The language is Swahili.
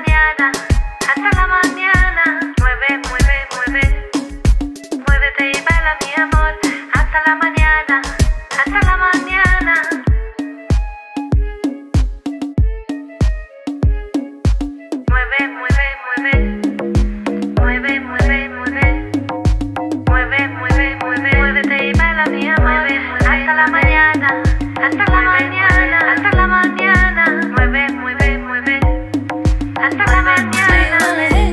mañana, hasta la mañana. Mueve, mueve, mueve. Muévete y baila mi amor, hasta la mañana, hasta la mañana. Mueve, mueve, mueve. Mueve, mueve, mueve. Mueve, mueve, mueve. Muévete y baila mi amor, hasta la mañana, hasta la mañana, hasta la mañana. Mueve, mueve, mueve. Hasta la mañana.